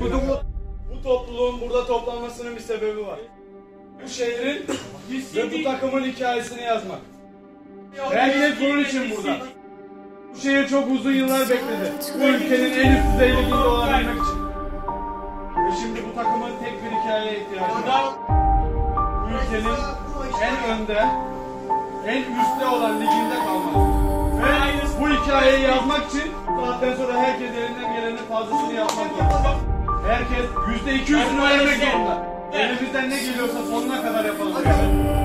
Bu topluluğun burada toplanmasının bir sebebi var. Bu şehrin ve bu takımın hikayesini yazmak. Herkes bunun için burada. Bu şehir çok uzun yıllar bekledi. Bu ülkenin en üst düzey liginde olabilmek için. Ve şimdi bu takımın tek bir hikayeye ihtiyacı var. Bu ülkenin en önde, en üstte olan liginde kalmak. Ve bu hikayeyi yazmak için saatten sonra herkes elinden gelenin fazlasını yapmak zorunda. Herkes %200'ünü vermek zorunda. Elimizden ne geliyorsa sonuna kadar yapalım.